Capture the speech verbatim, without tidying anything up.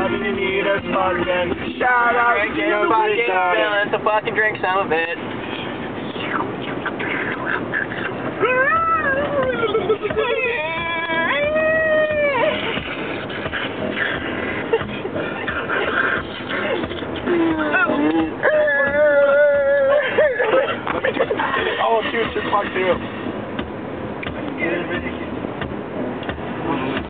out and you need a sparkling. Shout out to you, fucking feeling, so fucking drink some of it. Oh, shoot, just fuck you.